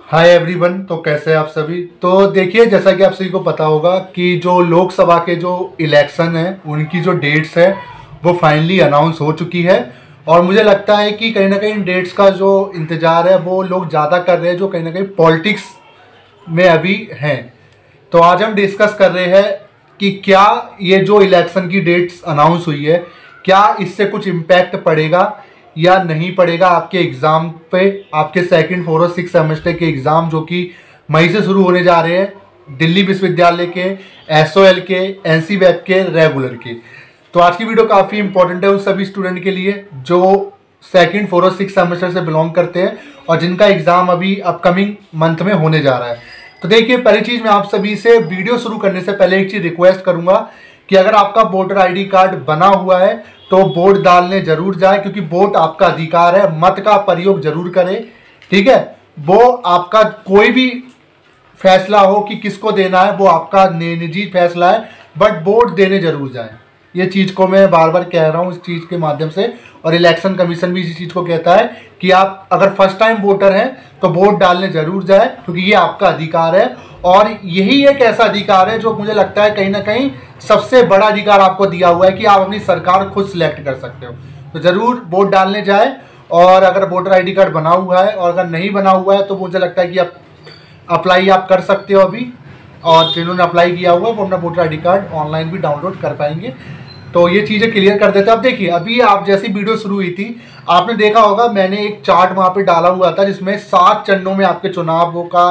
Hi everyone. तो कैसे हैं आप सभी। तो देखिए, जैसा कि आप सभी को पता होगा कि जो लोकसभा के जो इलेक्शन है उनकी जो डेट्स है वो फाइनली अनाउंस हो चुकी है। और मुझे लगता है कि कहीं ना कहीं डेट्स का जो इंतज़ार है वो लोग ज़्यादा कर रहे हैं जो कहीं ना कहीं पॉलिटिक्स में अभी हैं। तो आज हम डिस्कस कर रहे हैं कि क्या ये जो इलेक्शन की डेट्स अनाउंस हुई है क्या इससे कुछ इम्पैक्ट पड़ेगा या नहीं पड़ेगा आपके एग्ज़ाम पे, आपके सेकंड फोर और सिक्स सेमेस्टर के एग्ज़ाम जो कि मई से शुरू होने जा रहे हैं, दिल्ली विश्वविद्यालय के, एसओएल के, एनसीवैप के, रेगुलर के। तो आज की वीडियो काफ़ी इंपॉर्टेंट है उन सभी स्टूडेंट के लिए जो सेकंड फोर और सिक्स सेमेस्टर से बिलोंग करते हैं और जिनका एग्ज़ाम अभी अपकमिंग मंथ में होने जा रहा है। तो देखिए, पहली चीज़ मैं आप सभी से वीडियो शुरू करने से पहले एक चीज़ रिक्वेस्ट करूंगा कि अगर आपका वोटर आईडी कार्ड बना हुआ है तो वोट डालने जरूर जाए, क्योंकि वोट आपका अधिकार है। मत का प्रयोग जरूर करें, ठीक है। वो आपका कोई भी फैसला हो कि किसको देना है वो आपका निजी फैसला है, बट वोट देने जरूर जाए। ये चीज़ को मैं बार बार कह रहा हूँ इस चीज़ के माध्यम से, और इलेक्शन कमीशन भी इसी चीज़ को कहता है कि आप अगर फर्स्ट टाइम वोटर हैं तो वोट डालने जरूर जाए, क्योंकि ये आपका अधिकार है। और यही एक ऐसा अधिकार है जो मुझे लगता है कहीं ना कहीं सबसे बड़ा अधिकार आपको दिया हुआ है कि आप अपनी सरकार खुद सिलेक्ट कर सकते हो। तो ज़रूर वोट डालने जाए। और अगर वोटर आईडी कार्ड बना हुआ है और अगर नहीं बना हुआ है तो मुझे लगता है कि आप अप्लाई आप कर सकते हो अभी, और जिन्होंने अप्लाई किया हुआ है वो अपना वोटर आईडी कार्ड ऑनलाइन भी डाउनलोड कर पाएंगे। तो ये चीज़ें क्लियर कर देते हैं। अब देखिए, अभी आप जैसी वीडियो शुरू हुई थी आपने देखा होगा मैंने एक चार्ट वहाँ पे डाला हुआ था जिसमें 7 चरणों में आपके चुनावों का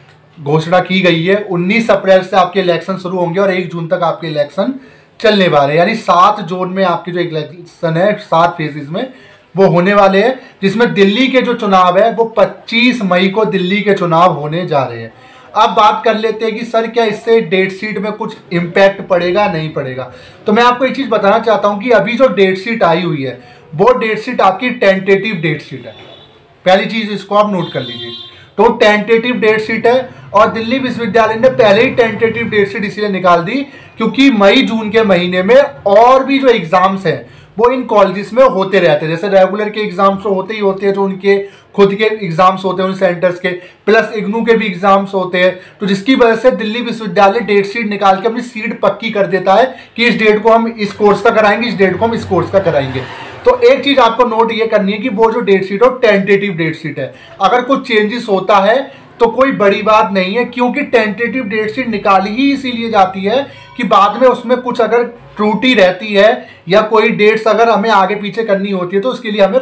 घोषणा की गई है। 19 अप्रैल से आपके इलेक्शन शुरू होंगे और 1 जून तक आपके इलेक्शन चलने वाले हैं, यानी 7 जोन में आपके जो इलेक्शन है 7 फेजेस में वो होने वाले हैं। जिसमें दिल्ली के जो चुनाव है वो 25 मई को दिल्ली के चुनाव होने जा रहे हैं। अब बात कर लेते हैं कि सर क्या इससे डेट शीट में कुछ इम्पैक्ट पड़ेगा नहीं पड़ेगा। तो मैं आपको एक चीज़ बताना चाहता हूँ कि अभी जो डेट शीट आई हुई है वो डेट शीट आपकी टेंटेटिव डेट शीट है। पहली चीज़ इसको आप नोट कर लीजिए। तो टेंटेटिव डेट शीट है, और दिल्ली विश्वविद्यालय ने पहले ही टेंटेटिव डेट शीट इसलिए निकाल दी क्योंकि मई जून के महीने में और भी जो एग्जाम्स हैं वो इन कॉलेजेस में होते रहते हैं। जैसे रेगुलर के एग्जाम्स तो होते ही होते हैं, जो उनके खुद के एग्जाम्स होते हैं उन सेंटर्स के, प्लस इग्नू के भी एग्जाम्स होते हैं। तो जिसकी वजह से दिल्ली विश्वविद्यालय डेट शीट निकाल के अपनी सीट पक्की कर देता है कि इस डेट को हम इस कोर्स का कराएंगे, इस डेट को हम इस कोर्स का कराएंगे। तो एक चीज आपको नोट ये करनी है कि वो जो डेट शीट है वो टेंटेटिव डेट शीट है। अगर कुछ चेंजेस होता है तो कोई बड़ी बात नहीं है, क्योंकि टेंटेटिव डेट शीट निकाली ही इसीलिए जाती है कि बाद में उसमें कुछ अगर त्रुटि रहती है या कोई डेट्स अगर हमें आगे पीछे करनी होती है तो उसके लिए हमें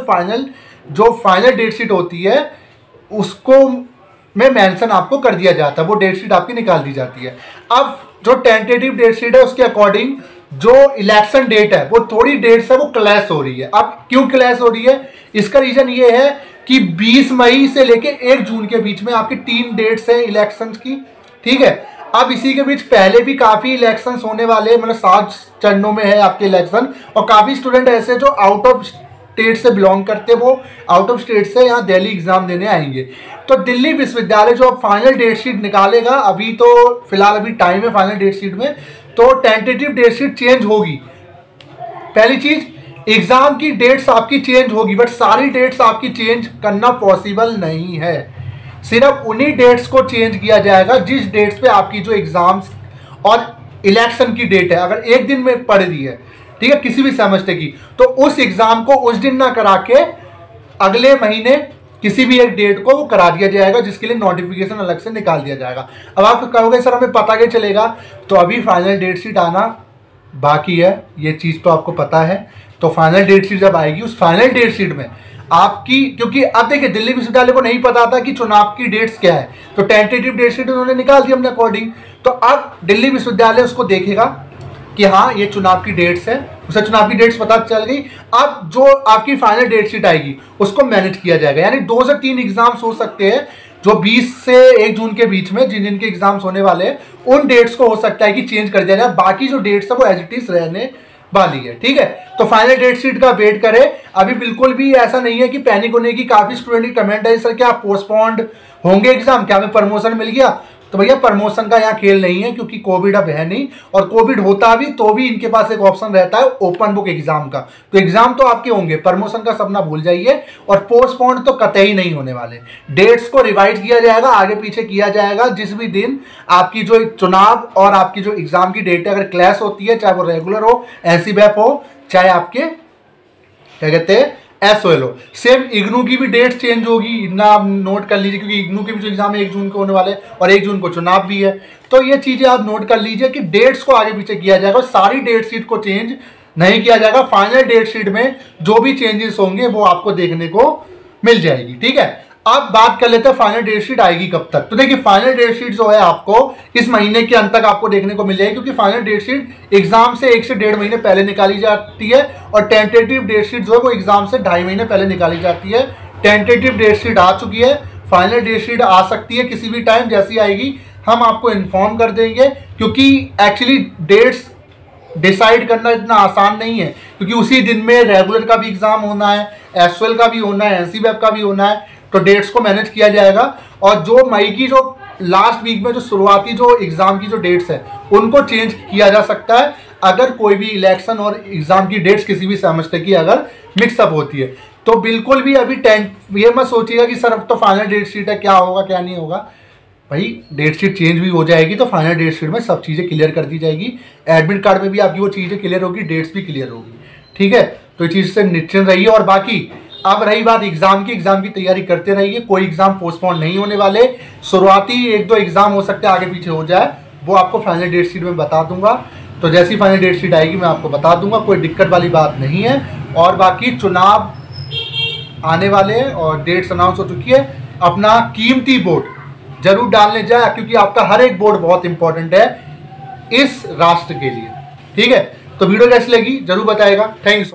फाइनल डेट शीट होती है उसको में मेंशन आपको कर दिया जाता है, वो डेट शीट आपकी निकाल दी जाती है। अब जो टेंटेटिव डेट शीट है उसके अकॉर्डिंग जो इलेक्शन डेट है वो थोड़ी डेट्स है वो क्लैश हो रही है। अब क्यों क्लैश हो रही है, इसका रीजन ये है कि 20 मई से लेके 1 जून के बीच में आपकी 3 डेट्स है इलेक्शंस की, ठीक है। अब इसी के बीच पहले भी काफी इलेक्शंस होने वाले, मतलब 7 चरणों में है आपके इलेक्शन, और काफी स्टूडेंट ऐसे जो आउट ऑफ स्टेट से बिलोंग करते हैं वो आउट ऑफ स्टेट से यहाँ दिल्ली एग्जाम देने आएंगे। तो दिल्ली विश्वविद्यालय जो फाइनल डेट शीट निकालेगा, अभी तो फिलहाल अभी टाइम है फाइनल डेट शीट में, तो टेंटेटिव डेट शीट चेंज होगी। पहली चीज, एग्जाम की डेट्स आपकी चेंज होगी, बट सारी डेट्स आपकी चेंज करना पॉसिबल नहीं है। सिर्फ उन्हीं डेट्स को चेंज किया जाएगा जिस डेट्स पे आपकी जो एग्जाम्स और इलेक्शन की डेट है अगर एक दिन में पड़ रही है, ठीक है, किसी भी सेमेस्टर की, तो उस एग्जाम को उस दिन ना करा के अगले महीने किसी भी एक डेट को वो करा दिया जाएगा, जिसके लिए नोटिफिकेशन अलग से निकाल दिया जाएगा। अब आप कहोगे सर हमें पता क्या चलेगा, तो अभी फाइनल डेट शीट आना बाकी है, ये चीज़ तो आपको पता है। तो फाइनल डेट शीट जब आएगी उस फाइनल डेट शीट में आपकी, क्योंकि अब देखिए दिल्ली विश्वविद्यालय को नहीं पता था कि चुनाव की डेट्स क्या है, तो टेंटेटिव डेट शीट उन्होंने निकाल दी अपने अकॉर्डिंग। तो अब दिल्ली विश्वविद्यालय उसको देखेगा कि हाँ ये चुनाव की डेट्स है, उसे चुनाव की डेट्स पता चल गई। अब जो आपकी फाइनल डेट शीट आएगी उसको मैनेज किया जाएगा, यानी 2 से 3 एग्जाम्स हो सकते हैं जो 20 से 1 जून के बीच में जिन जिनके एग्जाम्स होने वाले हैं उन डेट्स को हो सकता है कि चेंज कर दिया जाए, बाकी जो डेट्स है वो एज इट इज रहने वाली है, ठीक है। तो फाइनल डेट शीट का वेट करें। अभी बिल्कुल भी ऐसा नहीं है कि पैनिक होने की, काफी स्टूडेंट की कमेंट है सर क्या पोस्टपोन्ड होंगे एग्जाम, क्या हमें प्रमोशन मिल गया, तो भैया प्रमोशन का यहाँ खेल नहीं है, क्योंकि कोविड अब है नहीं, और कोविड होता भी तो भी इनके पास एक ऑप्शन रहता है ओपन बुक एग्जाम का। तो एग्जाम तो आपके होंगे, प्रमोशन का सपना भूल जाइए, और पोस्टपोन तो कतई नहीं होने वाले। डेट्स को रिवाइज किया जाएगा, आगे पीछे किया जाएगा। जिस भी दिन आपकी जो चुनाव और आपकी जो एग्जाम की डेट अगर क्लैश होती है, चाहे वो रेगुलर हो, एनसीबैप हो, चाहे आपके क्या कहते हैं एसओएल हो, सेम इग्नू की भी डेट चेंज होगी, इतना आप नोट कर लीजिए, क्योंकि इग्नू के भी जो एग्जाम है 1 जून को होने वाले और 1 जून को चुनाव भी है। तो ये चीजें आप नोट कर लीजिए कि डेट्स को आगे पीछे किया जाएगा, सारी डेट शीट को चेंज नहीं किया जाएगा। फाइनल डेट शीट में जो भी चेंजेस होंगे वो आपको देखने को मिल जाएगी, ठीक है। अब बात कर लेते हैं फाइनल डेट शीट आएगी कब तक। तो देखिए फाइनल डेट शीट जो है आपको इस महीने के अंत तक आपको देखने को मिल जाएगी, क्योंकि फाइनल डेट शीट एग्जाम से 1 से 1.5 महीने पहले निकाली जाती है, और टेंटेटिव डेट शीट जो है वो एग्जाम से 2.5 महीने पहले निकाली जाती है। टेंटेटिव डेट शीट आ चुकी है, फाइनल डेट शीट आ सकती है किसी भी टाइम, जैसी आएगी हम आपको इन्फॉर्म कर देंगे, क्योंकि एक्चुअली डेट्स डिसाइड करना इतना आसान नहीं है, क्योंकि उसी दिन में रेगुलर का भी एग्जाम होना है, एसओएल का भी होना है, एनसीबैप का भी होना है, तो डेट्स को मैनेज किया जाएगा। और जो मई की जो लास्ट वीक में जो शुरुआती जो एग्जाम की जो डेट्स है उनको चेंज किया जा सकता है, अगर कोई भी इलेक्शन और एग्जाम की डेट्स किसी भी सेमेस्टर की अगर मिक्सअप होती है। तो बिल्कुल भी अभी ये मत सोचिएगा कि सर अब तो फाइनल डेट शीट है, क्या होगा क्या नहीं होगा। भाई डेट शीट चेंज भी हो जाएगी तो फाइनल डेट शीट में सब चीज़ें क्लियर कर दी जाएगी, एडमिट कार्ड में भी आपकी वो चीज़ें क्लियर होगी, डेट्स भी क्लियर होगी, ठीक है। तो इस चीज़ से निश्चिंत रहिए। और बाकी अब रही बात एग्जाम की तैयारी करते रहिए, कोई एग्जाम पोस्टपोन नहीं होने वाले। शुरुआती 1-2 एग्जाम हो सकते हैं आगे पीछे हो जाए, वो आपको फाइनल डेट शीट में बता दूंगा। तो जैसी फाइनल डेट शीट आएगी मैं आपको बता दूंगा, कोई दिक्कत वाली बात नहीं है। और बाकी चुनाव आने वाले हैं और डेट्स अनाउंस हो चुकी है, अपना कीमती वोट जरूर डालने जाए, क्योंकि आपका हर एक वोट बहुत इंपॉर्टेंट है इस राष्ट्र के लिए, ठीक है। तो वीडियो कैसी लगी जरूर बताएगा। थैंक्स।